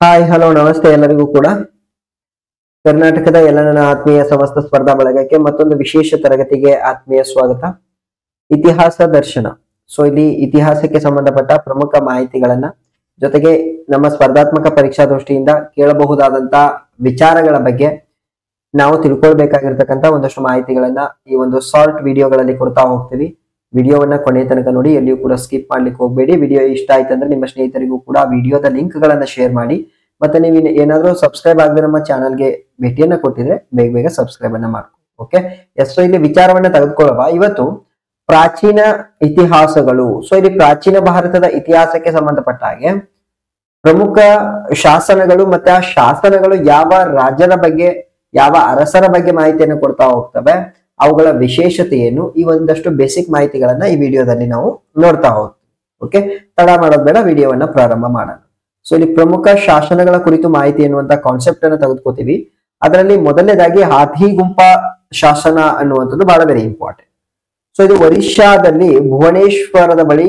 Hi hello ನಮಸ್ತೆ ಎಲ್ಲರಿಗೂ ಕೂಡ ಕರ್ನಾಟಕದ ಎಲ್ಲ ನನ್ನ ಆತ್ಮೀಯ ಸಮಸ್ತ ಸ್ಪರ್ಧಾ ಬಳಗಕ್ಕೆ ಮತ್ತೊಂದು ವಿಶೇಷ ತರಗತಿಗೆ ಆತ್ಮೀಯ ಸ್ವಾಗತ. ಇತಿಹಾಸ ದರ್ಶನ. ಇಲ್ಲಿ ಇತಿಹಾಸಕ್ಕೆ ಸಂಬಂಧಪಟ್ಟ ಪ್ರಮುಖ ಮಾಹಿತಿಗಳನ್ನ ಜೊತೆಗೆ ನಮ್ಮ ಸ್ಪರ್ಧಾತ್ಮಕ ಪರೀಕ್ಷಾ ದೃಷ್ಟಿಯಿಂದ ಕೇಳಬಹುದಾದಂತ ವಿಚಾರಗಳ ಬಗ್ಗೆ ನಾವು ತಿಳ್ಕೊಳ್ಬೇಕಾಗಿರ್ತಕ್ಕಂಥ ಒಂದಷ್ಟು ಮಾಹಿತಿಗಳನ್ನ ಈ ಒಂದು ಶಾರ್ಟ್ ವಿಡಿಯೋಗಳಲ್ಲಿ ಕೊಡ್ತಾ ಹೋಗ್ತೀವಿ. ವಿಡಿಯೋವನ್ನ ಕೊನೆಯ ತನಕ ನೋಡಿ, ಎಲ್ಲಿಯೂ ಕೂಡ ಸ್ಕಿಪ್ ಮಾಡ್ಲಿಕ್ಕೆ ಹೋಗ್ಬೇಡಿ. ವಿಡಿಯೋ ಇಷ್ಟ ಆಯ್ತು ಅಂದ್ರೆ ನಿಮ್ಮ ಸ್ನೇಹಿತರಿಗೂ ಕೂಡ ವಿಡಿಯೋದ ಲಿಂಕ್ ಗಳನ್ನ ಶೇರ್ ಮಾಡಿ. ಮತ್ತೆ ನೀವು ಏನಾದ್ರೂ ಸಬ್ಸ್ಕ್ರೈಬ್ ಆಗದೆ ನಮ್ಮ ಚಾನಲ್ಗೆ ಭೇಟಿಯನ್ನ ಕೊಟ್ಟಿದ್ರೆ ಬೇಗ ಬೇಗ ಸಬ್ಸ್ಕ್ರೈಬ್ ಅನ್ನ ಮಾಡ್ಕೊ. ಓಕೆ, ಸೊ ಇಲ್ಲಿ ವಿಚಾರವನ್ನ ತೆಗೆದುಕೊಳ್ಳುವ. ಇವತ್ತು ಪ್ರಾಚೀನ ಇತಿಹಾಸಗಳು. ಇಲ್ಲಿ ಪ್ರಾಚೀನ ಭಾರತದ ಇತಿಹಾಸಕ್ಕೆ ಸಂಬಂಧಪಟ್ಟ ಹಾಗೆ ಪ್ರಮುಖ ಶಾಸನಗಳು ಮತ್ತೆ ಆ ಶಾಸನಗಳು ಯಾವ ರಾಜರ ಬಗ್ಗೆ, ಯಾವ ಅರಸರ ಬಗ್ಗೆ ಮಾಹಿತಿಯನ್ನು ಕೊಡ್ತಾ ಹೋಗ್ತವೆ, ಅವುಗಳ ವಿಶೇಷತೆ ಏನು, ಈ ಒಂದಷ್ಟು ಬೇಸಿಕ್ ಮಾಹಿತಿಗಳನ್ನ ಈ ವಿಡಿಯೋದಲ್ಲಿ ನಾವು ನೋಡ್ತಾ ಹೋಗ್ತೀವಿ. ಓಕೆ, ತಡ ಮಾಡೋದ್ ಬೇಡ, ವಿಡಿಯೋವನ್ನ ಪ್ರಾರಂಭ ಮಾಡೋಣ. ಇಲ್ಲಿ ಪ್ರಮುಖ ಶಾಸನಗಳ ಕುರಿತು ಮಾಹಿತಿ ಎನ್ನುವಂತ ಕಾನ್ಸೆಪ್ಟ್ ಅನ್ನ ತೆಗೆದುಕೋತೀವಿ. ಅದರಲ್ಲಿ ಮೊದಲನೇದಾಗಿ ಹಾಥಿಗುಂಪ ಶಾಸನ ಅನ್ನುವಂಥದ್ದು ಬಹಳ ವೆರಿ ಇಂಪಾರ್ಟೆಂಟ್. ಇದು ಒರಿಸ್ಸಾದಲ್ಲಿ ಭುವನೇಶ್ವರದ ಬಳಿ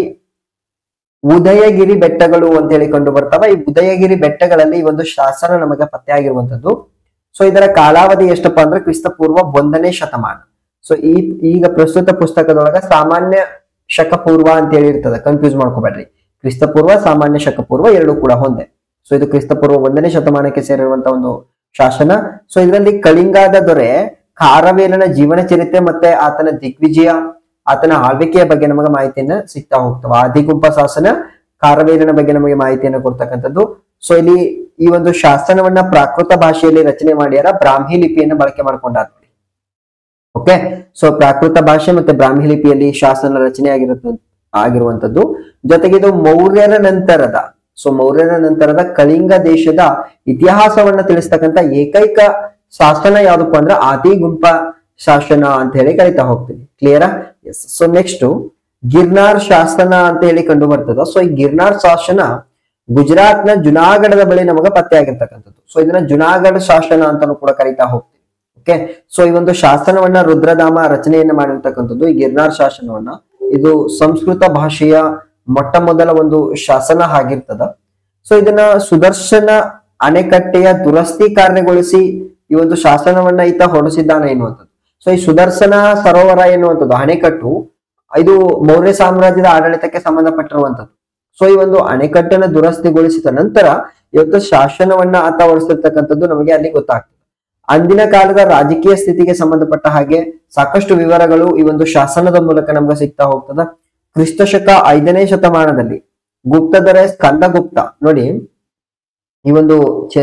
ಉದಯಗಿರಿ ಬೆಟ್ಟಗಳು ಅಂತ ಹೇಳಿ ಕಂಡು ಬರ್ತವೆ. ಈ ಉದಯಗಿರಿ ಬೆಟ್ಟಗಳಲ್ಲಿ ಈ ಒಂದು ಶಾಸನ ನಮಗೆ ಪತ್ತೆ ಆಗಿರುವಂತದ್ದು. ಇದರ ಕಾಲಾವಧಿ ಎಷ್ಟಪ್ಪ ಅಂದ್ರೆ ಕ್ರಿಸ್ತಪೂರ್ವ 1ನೇ ಶತಮಾನ. ಈಗ ಪ್ರಸ್ತುತ ಪುಸ್ತಕದೊಳಗ ಸಾಮಾನ್ಯ ಶಕಪೂರ್ವ ಅಂತ ಹೇಳಿ ಇರ್ತದೆ, ಕನ್ಫ್ಯೂಸ್ ಮಾಡ್ಕೋಬೇಡ್ರಿ. ಕ್ರಿಸ್ತಪೂರ್ವ, ಸಾಮಾನ್ಯ ಶಕಪೂರ್ವ ಎರಡು ಕೂಡ ಒಂದೇ. ಇದು ಕ್ರಿಸ್ತಪೂರ್ವ 1ನೇ ಶತಮಾನಕ್ಕೆ ಸೇರಿರುವಂತ ಒಂದು ಶಾಸನ. ಇದರಲ್ಲಿ ಕಳಿಂಗಾದ ದೊರೆ ಖಾರವೇಲನ ಜೀವನ ಚರಿತ್ರೆ ಮತ್ತೆ ಆತನ ದಿಗ್ವಿಜಯ, ಆತನ ಆಳ್ವಿಕೆಯ ಬಗ್ಗೆ ನಮಗೆ ಮಾಹಿತಿಯನ್ನ ಸಿಗ್ತಾ ಹೋಗ್ತವೆ. ಹಾಥಿಗುಂಪ ಶಾಸನ ಖಾರವೇಲನ ಬಗ್ಗೆ ನಮಗೆ ಮಾಹಿತಿಯನ್ನು ಕೊಡ್ತಕ್ಕಂಥದ್ದು. ಇಲ್ಲಿ ಈ ಒಂದು ಶಾಸನವನ್ನ ಪ್ರಾಕೃತ ಭಾಷೆಯಲ್ಲಿ ರಚನೆ ಮಾಡ್ಯಾರ, ಬ್ರಾಹ್ಮಿ ಲಿಪಿಯನ್ನು ಬಳಕೆ ಮಾಡ್ಕೊಂಡಾರ. ಓಕೆ, ಪ್ರಾಕೃತ ಭಾಷೆ ಮತ್ತೆ ಬ್ರಾಹ್ಮಿ ಲಿಪಿಯಲ್ಲಿ ಶಾಸನ ರಚನೆ ಆಗಿರುವಂತದ್ದು. ಜೊತೆಗೆ ಇದು ಮೌರ್ಯರ ನಂತರದ ಕಳಿಂಗ ದೇಶದ ಇತಿಹಾಸವನ್ನ ತಿಳಿಸ್ತಕ್ಕಂಥ ಏಕೈಕ ಶಾಸನ ಯಾವ್ದಪ್ಪ ಅಂದ್ರೆ ಹಾಥಿಗುಂಪ ಶಾಸನ ಅಂತ ಹೇಳಿ ಕರಿತಾ ಹೋಗ್ತೀವಿ. ಕ್ಲಿಯರಾ? ಎಸ್. ನೆಕ್ಸ್ಟ್ ಗಿರ್ನಾರ್ ಶಾಸನ ಅಂತ ಹೇಳಿ ಕಂಡು ಬರ್ತದ. ಈ ಗಿರ್ನಾರ್ ಶಾಸನ ಗುಜರಾತ್ ನ ಜುನಾಗಢದ ಬಳಿ ನಮಗ ಪತ್ತೆ ಆಗಿರ್ತಕ್ಕಂಥದ್ದು. ಇದನ್ನ ಜುನಾಗಢ ಶಾಸನ ಅಂತಾನು ಕೂಡ ಕರಿತಾ ಹೋಗ್ತೀವಿ. ಓಕೆ, ಈ ಒಂದು ಶಾಸನವನ್ನ ರುದ್ರಧಾಮ ರಚನೆಯನ್ನ ಮಾಡಿರ್ತಕ್ಕಂಥದ್ದು. ಈ ಗಿರ್ನಾರ್ ಶಾಸನವನ್ನ ಇದು ಸಂಸ್ಕೃತ ಭಾಷೆಯ ಮೊಟ್ಟ ಮೊದಲ ಒಂದು ಶಾಸನ ಆಗಿರ್ತದ. ಇದನ್ನ ಸುದರ್ಶನ ಅಣೆಕಟ್ಟೆಯ ದುರಸ್ತಿ ಕಾರ್ಯಗೊಳಿಸಿ ಈ ಒಂದು ಶಾಸನವನ್ನ ಈತ ಹೊರಡಿಸಿದ್ದಾನೆ ಎನ್ನುವಂಥದ್ದು. ಈ ಸುದರ್ಶನ ಸರೋವರ ಎನ್ನುವಂಥದ್ದು ಅಣೆಕಟ್ಟು, ಇದು ಮೌರ್ಯ ಸಾಮ್ರಾಜ್ಯದ ಆಡಳಿತಕ್ಕೆ ಸಂಬಂಧಪಟ್ಟಿರುವಂತದ್ದು. ಈ ಒಂದು ಅಣೆಕಟ್ಟನ್ನು ದುರಸ್ತಿಗೊಳಿಸಿದ ನಂತರ ಇವತ್ತು ಶಾಸನವನ್ನ ಆತ ಹೊರಡಿಸಿರ್ತಕ್ಕಂಥದ್ದು ನಮಗೆ ಅಲ್ಲಿ ಗೊತ್ತಾಗ್ತದೆ. ಅಂದಿನ ಕಾಲದ ರಾಜಕೀಯ ಸ್ಥಿತಿಗೆ ಸಂಬಂಧಪಟ್ಟ ಹಾಗೆ ಸಾಕಷ್ಟು ವಿವರಗಳು ಈ ಒಂದು ಶಾಸನದ ಮೂಲಕ ನಮ್ಗೆ ಸಿಗ್ತಾ ಹೋಗ್ತದ. ಕ್ರಿಸ್ತಶಕ 5ನೇ ಶತಮಾನದಲ್ಲಿ ಗುಪ್ತದೊರೆ ಸ್ಕಂದಗುಪ್ತ ನೋಡಿ, ಈ ಒಂದು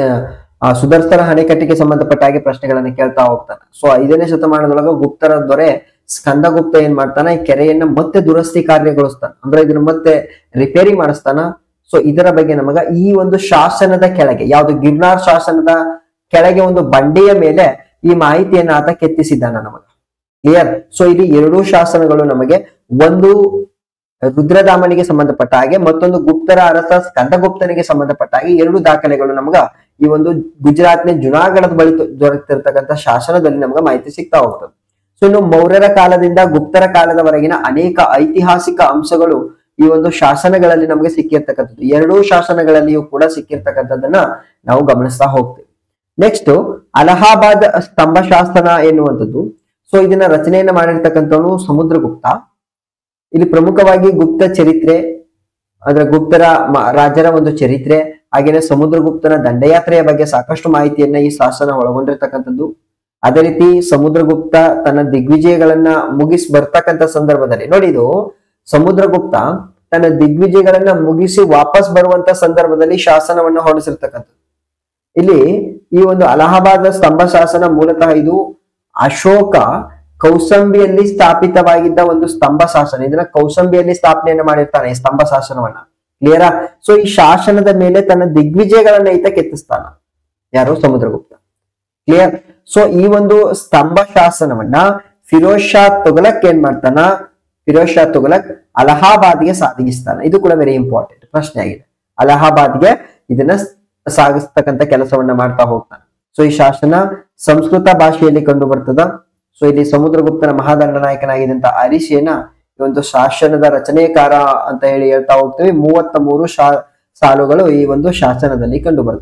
ಸುದರ್ಶನ ಅಣೆಕಟ್ಟಿಗೆ ಸಂಬಂಧಪಟ್ಟ ಹಾಗೆ ಪ್ರಶ್ನೆಗಳನ್ನ ಕೇಳ್ತಾ ಹೋಗ್ತಾನೆ. 5ನೇ ಶತಮಾನದೊಳಗ ಗುಪ್ತರ ದೊರೆ ಸ್ಕಂದಗುಪ್ತ ಏನ್ ಮಾಡ್ತಾನ, ಈ ಕೆರೆಯನ್ನ ಮತ್ತೆ ದುರಸ್ತಿ ಕಾರ್ಯಗೊಳಿಸ್ತಾನ, ಅಂದ್ರೆ ಇದನ್ನ ಮತ್ತೆ ರಿಪೇರಿ ಮಾಡಿಸ್ತಾನ. ಇದರ ಬಗ್ಗೆ ನಮಗ ಈ ಒಂದು ಶಾಸನದ ಕೆಳಗೆ, ಯಾವ್ದು ಗಿರ್ನಾರ್ ಶಾಸನದ ಕೆಳಗೆ ಒಂದು ಬಂಡೆಯ ಮೇಲೆ ಈ ಮಾಹಿತಿಯನ್ನ ಆತ ಕೆತ್ತಿಸಿದ್ದಾನ ನಮಗ. ಕ್ಲಿಯರ್? ಇಲ್ಲಿ ಎರಡೂ ಶಾಸನಗಳು ನಮಗೆ, ಒಂದು ರುದ್ರಧಾಮನಿಗೆ ಸಂಬಂಧಪಟ್ಟ ಹಾಗೆ ಮತ್ತೊಂದು ಗುಪ್ತರ ಅರಸ ಸ್ಕಂದಗುಪ್ತನಿಗೆ ಸಂಬಂಧಪಟ್ಟ ಹಾಗೆ ಎರಡು ದಾಖಲೆಗಳು ನಮಗ ಈ ಒಂದು ಗುಜರಾತ್ನ ಜುನಾಗಢದ ಬಳಿ ದೊರೆತಿರ್ತಕ್ಕಂಥ ಶಾಸನದಲ್ಲಿ ನಮಗ ಮಾಹಿತಿ ಸಿಗ್ತಾ ಹೋಗ್ತದೆ. ಇನ್ನು ಮೌರ್ಯರ ಕಾಲದಿಂದ ಗುಪ್ತರ ಕಾಲದವರೆಗಿನ ಅನೇಕ ಐತಿಹಾಸಿಕ ಅಂಶಗಳು ಈ ಒಂದು ಶಾಸನಗಳಲ್ಲಿ ನಮಗೆ ಸಿಕ್ಕಿರ್ತಕ್ಕಂಥದ್ದು. ಎರಡೂ ಶಾಸನಗಳಲ್ಲಿಯೂ ಕೂಡ ಸಿಕ್ಕಿರ್ತಕ್ಕಂಥದ್ದನ್ನ ನಾವು ಗಮನಿಸ್ತಾ ಹೋಗ್ತೀವಿ. ನೆಕ್ಸ್ಟ್ ಅಲಹಾಬಾದ್ ಸ್ತಂಭ ಶಾಸನ ಎನ್ನುವಂಥದ್ದು. ಇದನ್ನ ರಚನೆಯನ್ನ ಮಾಡಿರ್ತಕ್ಕಂಥವನು ಸಮುದ್ರಗುಪ್ತ. ಇಲ್ಲಿ ಪ್ರಮುಖವಾಗಿ ಗುಪ್ತ ಚರಿತ್ರೆ, ಅಂದ್ರೆ ಗುಪ್ತರ ರಾಜರ ಒಂದು ಚರಿತ್ರೆ, ಹಾಗೇನೆ ಸಮುದ್ರಗುಪ್ತನ ದಂಡಯಾತ್ರೆಯ ಬಗ್ಗೆ ಸಾಕಷ್ಟು ಮಾಹಿತಿಯನ್ನ ಈ ಶಾಸನ ಒಳಗೊಂಡಿರ್ತಕ್ಕಂಥದ್ದು. ಅದೇ ರೀತಿ ಸಮುದ್ರಗುಪ್ತ ತನ್ನ ದಿಗ್ವಿಜಯಗಳನ್ನ ಮುಗಿಸಿ ಬರ್ತಕ್ಕಂಥ ಸಂದರ್ಭದಲ್ಲಿ ನೋಡಿ, ಇದು ಸಮುದ್ರಗುಪ್ತ ತನ್ನ ದಿಗ್ವಿಜಯಗಳನ್ನ ಮುಗಿಸಿ ವಾಪಸ್ ಬರುವಂತ ಸಂದರ್ಭದಲ್ಲಿ ಶಾಸನವನ್ನ ಹೊರಡಿಸಿರ್ತಕ್ಕಂಥದ್ದು. ಇಲ್ಲಿ ಈ ಒಂದು ಅಲಹಾಬಾದ್ ಸ್ತಂಭ ಶಾಸನ ಮೂಲತಃ ಇದು ಅಶೋಕ ಕೌಸಂಬಿಯಲ್ಲಿ ಸ್ಥಾಪಿತವಾಗಿದ್ದ ಒಂದು ಸ್ತಂಭ ಶಾಸನ. ಇದನ್ನ ಕೌಸಂಬಿಯಲ್ಲಿ ಸ್ಥಾಪನೆಯನ್ನ ಮಾಡಿರ್ತಾನೆ ಈ ಸ್ತಂಭ ಶಾಸನವನ್ನ. ಕ್ಲಿಯರಾ? ಈ ಶಾಸನದ ಮೇಲೆ ತನ್ನ ದಿಗ್ವಿಜಯಗಳನ್ನ ಈತ ಕೆತ್ತಿಸ್ತಾನ, ಯಾರು? ಸಮುದ್ರಗುಪ್ತ. ಕ್ಲಿಯರ್? ಈ ಒಂದು ಸ್ತಂಭ ಶಾಸನವನ್ನ ಫಿರೋಜ್ ಶಾ ತುಘಲಕ್ ಏನ್ ಮಾಡ್ತಾನ, ಫಿರೋಜ್ ಶಾ ತುಘಲಕ್ ಅಲಹಾಬಾದ್ಗೆ ಸಾಗಿಸ್ತಾನ. ಇದು ಕೂಡ ವೆರಿ ಇಂಪಾರ್ಟೆಂಟ್ ಪ್ರಶ್ನೆ ಆಗಿದೆ. ಅಲಹಾಬಾದ್ಗೆ ಇದನ್ನ ಸಾಗಿಸ್ತಕ್ಕಂಥ ಕೆಲಸವನ್ನ ಮಾಡ್ತಾ ಹೋಗ್ತಾನೆ. ಈ ಶಾಸನ ಸಂಸ್ಕೃತ ಭಾಷೆಯಲ್ಲಿ ಕಂಡು ಬರ್ತದ. ಇಲ್ಲಿ ಸಮುದ್ರಗುಪ್ತನ ಮಹಾದಂಡನಾಯಕನಾಗಿದ್ದಂತ ಅರಿಶೇನ ಈ ಒಂದು ಶಾಸನದ ರಚನೆಕಾರ ಅಂತ ಹೇಳಿ ಹೇಳ್ತಾ ಹೋಗ್ತೀವಿ. 33 ಸಾಲುಗಳು ಈ ಒಂದು ಶಾಸನದಲ್ಲಿ ಕಂಡು ಬರ್ತವೆ.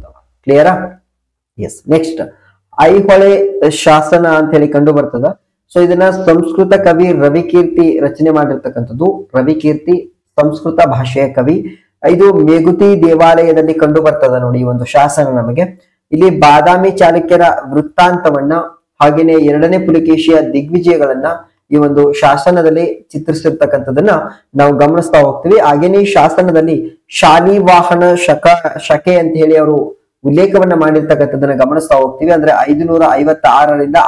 ಕ್ಲಿಯರಾ? ಎಸ್. ನೆಕ್ಸ್ಟ್ ಐಹೊಳೆ ಶಾಸನ ಅಂತ ಹೇಳಿ ಕಂಡು ಬರ್ತದ. ಸೊ ಇದನ್ನ ಸಂಸ್ಕೃತ ಕವಿ ರವಿಕೀರ್ತಿ ರಚನೆ ಮಾಡಿರ್ತಕ್ಕಂಥದ್ದು. ರವಿಕೀರ್ತಿ ಸಂಸ್ಕೃತ ಭಾಷೆಯ ಕವಿ. ಇದು ಮೇಗುತಿ ದೇವಾಲಯದಲ್ಲಿ ಕಂಡು ಬರ್ತದ ನೋಡಿ ಈ ಒಂದು ಶಾಸನ ನಮಗೆ. ಇಲ್ಲಿ ಬಾದಾಮಿ ಚಾಲುಕ್ಯರ ವೃತ್ತಾಂತವನ್ನ ಹಾಗೇನೆ ಎರಡನೇ ಪುಲಿಕೇಶಿಯ ದಿಗ್ವಿಜಯಗಳನ್ನ ಈ ಒಂದು ಶಾಸನದಲ್ಲಿ ಚಿತ್ರಿಸಿರ್ತಕ್ಕಂಥದನ್ನ ನಾವು ಗಮನಿಸ್ತಾ ಹೋಗ್ತೀವಿ. ಹಾಗೇನೆ ಈ ಶಾಸನದಲ್ಲಿ ಶಾಲಿವಾಹನ ಶಕೆ ಅಂತ ಹೇಳಿ ಅವರು ಉಲ್ಲೇಖವನ್ನ ಮಾಡಿರ್ತಕ್ಕಂಥದನ್ನ ಗಮನಿಸ್ತಾ ಹೋಗ್ತೀವಿ. ಅಂದ್ರೆ 556ರಿಂದ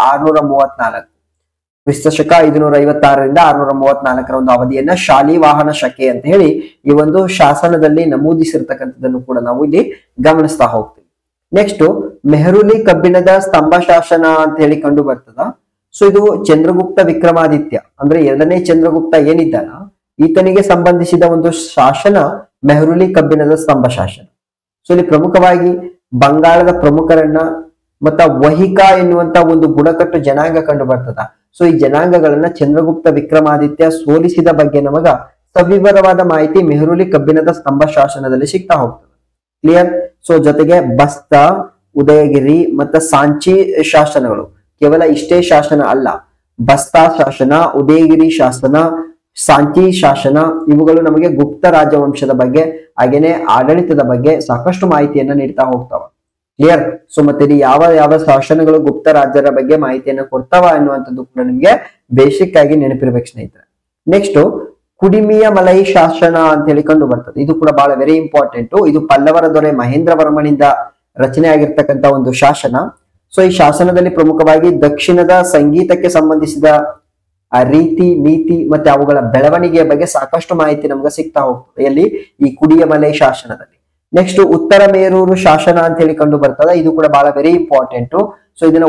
634 ಕ್ರಿಸ್ತಶಕ 556ರಿಂದ 634 ಒಂದು ಅವಧಿಯನ್ನ ಶಾಲಿವಾಹನ ಶಕೆ ಅಂತ ಹೇಳಿ ಈ ಒಂದು ಶಾಸನದಲ್ಲಿ ನಮೂದಿಸಿರ್ತಕ್ಕಂಥದ್ದನ್ನು ಕೂಡ ನಾವು ಇಲ್ಲಿ ಗಮನಿಸ್ತಾ ಹೋಗ್ತೀವಿ. ನೆಕ್ಸ್ಟ್ ಮೆಹರುಲಿ ಕಬ್ಬಿಣದ ಸ್ತಂಭ ಶಾಸನ ಅಂತ ಹೇಳಿ ಕಂಡು ಬರ್ತದ. ಸೊ ಇದು ಚಂದ್ರಗುಪ್ತ ವಿಕ್ರಮಾದಿತ್ಯ ಅಂದ್ರೆ ಎರಡನೇ ಚಂದ್ರಗುಪ್ತ ಏನಿದ್ದಾನ ಈತನಿಗೆ ಸಂಬಂಧಿಸಿದ ಒಂದು ಶಾಸನ ಮೆಹರುಲಿ ಕಬ್ಬಿಣದ ಸ್ತಂಭ ಶಾಸನ. ಸೊ ಇಲ್ಲಿ ಪ್ರಮುಖವಾಗಿ ಬಂಗಾಳದ ಪ್ರಮುಖರನ್ನ ಮತ್ತ ವಹಿಕಾ ಎನ್ನುವಂತ ಒಂದು ಬುಡಕಟ್ಟು ಜನಾಂಗ ಕಂಡು ಬರ್ತದ. ಸೊ ಈ ಜನಾಂಗಗಳನ್ನ ಚಂದ್ರಗುಪ್ತ ವಿಕ್ರಮಾದಿತ್ಯ ಸೋಲಿಸಿದ ಬಗ್ಗೆ ನಮಗ ಸವಿವರವಾದ ಮಾಹಿತಿ ಮೆಹರುಲಿ ಕಬ್ಬಿಣದ ಸ್ತಂಭ ಶಾಸನದಲ್ಲಿ ಸಿಗ್ತಾ ಹೋಗ್ತದೆ. ಕ್ಲಿಯರ್? ಸೊ ಜೊತೆಗೆ ಬಸ್ತ, ಉದಯಗಿರಿ ಮತ್ತ ಸಾಂಚಿ ಶಾಸನಗಳು ಕೇವಲ ಇಷ್ಟೇ ಶಾಸನ ಅಲ್ಲ. ಬಸ್ತಾ ಶಾಸನ, ಉದಯಗಿರಿ ಶಾಸನ, ಸಾಂಚಿ ಶಾಸನ ಇವುಗಳು ನಮಗೆ ಗುಪ್ತ ರಾಜವಂಶದ ಬಗ್ಗೆ ಹಾಗೇನೆ ಆಡಳಿತದ ಬಗ್ಗೆ ಸಾಕಷ್ಟು ಮಾಹಿತಿಯನ್ನ ನೀಡ್ತಾ ಹೋಗ್ತಾವ. ಕ್ಲಿಯರ್? ಸೊ ಮತ್ತೆ ಇಲ್ಲಿ ಯಾವ ಯಾವ ಶಾಸನಗಳು ಗುಪ್ತ ರಾಜ್ಯರ ಬಗ್ಗೆ ಮಾಹಿತಿಯನ್ನ ಕೊಡ್ತಾವ ಅನ್ನುವಂಥದ್ದು ಕೂಡ ನಿಮ್ಗೆ ಬೇಸಿಕ್ ಆಗಿ ನೆನಪಿರ್ಬೇಕು ಸ್ನೇಹಿತರೆ. ನೆಕ್ಸ್ಟ್ ಕುಡಿಮಿಯ ಮಲೈ ಶಾಸನ ಅಂತ ಹೇಳಿ ಕಂಡು ಬರ್ತದೆ. ಇದು ಕೂಡ ಬಹಳ ವೆರಿ ಇಂಪಾರ್ಟೆಂಟ್. ಇದು ಪಲ್ಲವರ ದೊರೆ ಮಹೇಂದ್ರ ವರ್ಮನಿಂದ ರಚನೆ ಆಗಿರ್ತಕ್ಕಂಥ ಒಂದು ಶಾಸನ. ಸೊ ಈ ಶಾಸನದಲ್ಲಿ ಪ್ರಮುಖವಾಗಿ ದಕ್ಷಿಣದ ಸಂಗೀತಕ್ಕೆ ಸಂಬಂಧಿಸಿದ ಆ ರೀತಿ ನೀತಿ ಮತ್ತೆ ಅವುಗಳ ಬೆಳವಣಿಗೆಯ ಬಗ್ಗೆ ಸಾಕಷ್ಟು ಮಾಹಿತಿ ನಮ್ಗೆ ಸಿಗ್ತಾ ಹೋಗ್ತದೆ ಎಲ್ಲಿ ಈ ಕುಡಿಯ ಮಲೈ ಶಾಸನದಲ್ಲಿ. ನೆಕ್ಸ್ಟ್ ಉತ್ತರ ಮೇರೂರು ಶಾಸನ ಅಂತ ಹೇಳಿ ಕಂಡು ಬರ್ತದೆ. ಇದು ಕೂಡ ಬಹಳ ವೆರಿ ಇಂಪಾರ್ಟೆಂಟ್. ಸೊ ಇದನ್ನ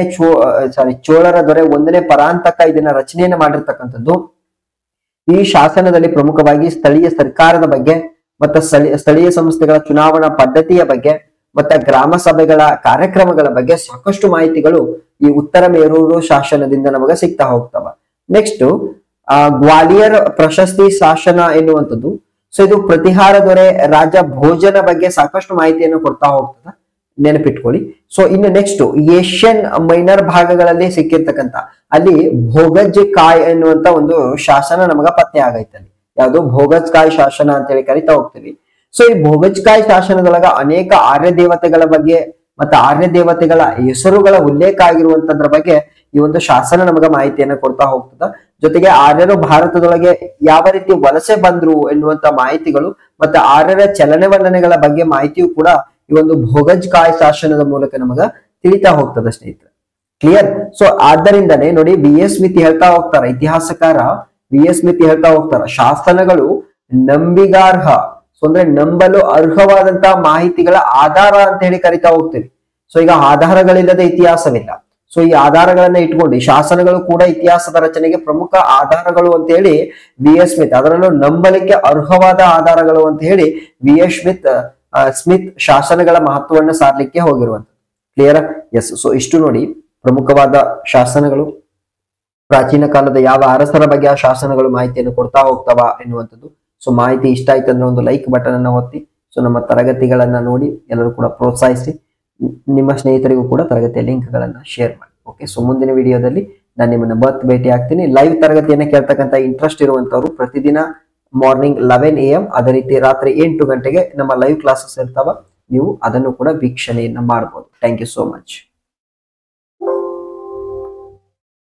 ಚೋಳರ ದೊರೆ 1ನೇ ಪರಾಂತಕ ಇದನ್ನ ರಚನೆಯನ್ನ ಮಾಡಿರ್ತಕ್ಕಂಥದ್ದು. ಈ ಶಾಸನದಲ್ಲಿ ಪ್ರಮುಖವಾಗಿ ಸ್ಥಳೀಯ ಸರ್ಕಾರದ ಬಗ್ಗೆ ಮತ್ತೆ ಸ್ಥಳೀಯ ಸಂಸ್ಥೆಗಳ ಚುನಾವಣಾ ಪದ್ಧತಿಯ ಬಗ್ಗೆ ಮತ್ತೆ ಗ್ರಾಮ ಸಭೆಗಳ ಕಾರ್ಯಕ್ರಮಗಳ ಬಗ್ಗೆ ಸಾಕಷ್ಟು ಮಾಹಿತಿಗಳು ಈ ಉತ್ತರ ಮೇರೂರು ಶಾಸನದಿಂದ ನಮಗೆ ಸಿಗ್ತಾ ಹೋಗ್ತವ. ನೆಕ್ಸ್ಟ್ ಗ್ವಾಲಿಯರ್ ಪ್ರಶಸ್ತಿ ಶಾಸನ ಎನ್ನುವಂಥದ್ದು. ಸೊ ಇದು ಪ್ರತಿಹಾರ ದೊರೆ ರಾಜ ಭೋಜನ ಬಗ್ಗೆ ಸಾಕಷ್ಟು ಮಾಹಿತಿಯನ್ನು ಕೊಡ್ತಾ ಹೋಗ್ತದ, ನೆನಪಿಟ್ಕೊಳ್ಳಿ. ಸೊ ಇನ್ನು ನೆಕ್ಸ್ಟ್ ಏಷ್ಯನ್ ಮೈನರ್ ಭಾಗಗಳಲ್ಲಿ ಸಿಕ್ಕಿರ್ತಕ್ಕಂಥ ಅಲ್ಲಿ ಭೋಗಜ್ ಕಾಯ್ ಎನ್ನುವಂತ ಒಂದು ಶಾಸನ ನಮಗ ಪತ್ತೆ ಆಗೈತೆ. ಅಲ್ಲಿ ಯಾವುದು ಭೋಗಜ್ ಕಾಯ್ ಶಾಸನ ಅಂತ ಹೇಳಿ ಕರಿತಾ ಹೋಗ್ತೀವಿ. ಸೊ ಈ ಭೋಗಜ್ ಕಾಯ್ ಶಾಸನದೊಳಗ ಅನೇಕ ಆರ್ಯ ದೇವತೆಗಳ ಬಗ್ಗೆ ಮತ್ತೆ ಆರ್ಯ ದೇವತೆಗಳ ಹೆಸರುಗಳ ಉಲ್ಲೇಖ ಆಗಿರುವಂತದ್ರ ಬಗ್ಗೆ ಈ ಒಂದು ಶಾಸನ ನಮಗ ಮಾಹಿತಿಯನ್ನ ಕೊಡ್ತಾ ಹೋಗ್ತದ. ಜೊತೆಗೆ ಆರ್ಯರು ಭಾರತದೊಳಗೆ ಯಾವ ರೀತಿ ವಲಸೆ ಬಂದ್ರು ಎನ್ನುವಂತ ಮಾಹಿತಿಗಳು ಮತ್ತೆ ಆರ್ಯರ ಚಲನವಲನಗಳ ಬಗ್ಗೆ ಮಾಹಿತಿಯು ಕೂಡ ಈ ಒಂದು ಭೋಗಜ್ ಕಾಯ್ ಶಾಸನದ ಮೂಲಕ ನಮಗ ತಿಳಿತಾ ಹೋಗ್ತದ ಸ್ನೇಹಿತರೆ. ಕ್ಲಿಯರ್? ಸೊ ಆದ್ದರಿಂದನೇ ನೋಡಿ VS ಸ್ಮಿತ್ ಹೇಳ್ತಾ ಹೋಗ್ತಾರ, ಇತಿಹಾಸಕಾರ VS ಸ್ಮಿತ್ ಹೇಳ್ತಾ ಹೋಗ್ತಾರ, ಶಾಸನಗಳು ನಂಬಿಗಾರ್ಹ ಅಂದ್ರೆ ನಂಬಲು ಅರ್ಹವಾದಂತಹ ಮಾಹಿತಿಗಳ ಆಧಾರ ಅಂತ ಹೇಳಿ ಕರಿತಾ ಹೋಗ್ತೀವಿ. ಸೊ ಈಗ ಆಧಾರಗಳಿಲ್ಲದೆ ಇತಿಹಾಸವಿಲ್ಲ. ಸೊ ಈ ಆಧಾರಗಳನ್ನ ಇಟ್ಕೊಂಡು ಶಾಸನಗಳು ಕೂಡ ಇತಿಹಾಸದ ರಚನೆಗೆ ಪ್ರಮುಖ ಆಧಾರಗಳು ಅಂತ ಹೇಳಿ VS ಸ್ಮಿತ್, ಅದರಲ್ಲೂ ನಂಬಲಿಕ್ಕೆ ಅರ್ಹವಾದ ಆಧಾರಗಳು ಅಂತ ಹೇಳಿ VS ಸ್ಮಿತ್ ಶಾಸನಗಳ ಮಹತ್ವವನ್ನು ಸಾರ್ಲಿಕ್ಕೆ ಹೋಗಿರುವಂತ. ಕ್ಲಿಯರ್? ಎಸ್. ಸೊ ಇಷ್ಟು ನೋಡಿ ಪ್ರಮುಖವಾದ ಶಾಸನಗಳು, ಪ್ರಾಚೀನ ಕಾಲದ ಯಾವ ಅರಸರ ಬಗ್ಗೆ ಆ ಶಾಸನಗಳು ಮಾಹಿತಿಯನ್ನು ಕೊಡ್ತಾ ಹೋಗ್ತಾವ ಎನ್ನುವಂಥದ್ದು. ಸೊ ಮಾಹಿತಿ ಇಷ್ಟ ಆಯ್ತು ಅಂದ್ರೆ ಒಂದು ಲೈಕ್ ಬಟನ್ ಅನ್ನ ಒತ್ತಿ. ಸೊ ನಮ್ಮ ತರಗತಿಗಳನ್ನ ನೋಡಿ ಎಲ್ಲರೂ ಕೂಡ ಪ್ರೋತ್ಸಾಹಿಸಿ, ನಿಮ್ಮ ಸ್ನೇಹಿತರಿಗೂ ಕೂಡ ತರಗತಿಯ ಲಿಂಕ್ ಗಳನ್ನ ಶೇರ್ ಮಾಡಿ. ಓಕೆ. ಸೊ ಮುಂದಿನ ವಿಡಿಯೋದಲ್ಲಿ ನಾನು ನಿಮ್ಮನ್ನ ಭೇಟಿ ಆಗ್ತೀನಿ. ಲೈವ್ ತರಗತಿಯನ್ನ ಕೇಳ್ತಕ್ಕಂಥ ಇಂಟ್ರೆಸ್ಟ್ ಇರುವಂತವ್ರು ಪ್ರತಿದಿನ ಮಾರ್ನಿಂಗ್ 11 AM ಅದೇ ರೀತಿ ರಾತ್ರಿ 8 ಗಂಟೆಗೆ ನಮ್ಮ ಲೈವ್ ಕ್ಲಾಸಸ್ ಇರ್ತಾವ. ನೀವು ಅದನ್ನು ಕೂಡ ವೀಕ್ಷಣೆಯನ್ನ ಮಾಡಬಹುದು. Thank you so much.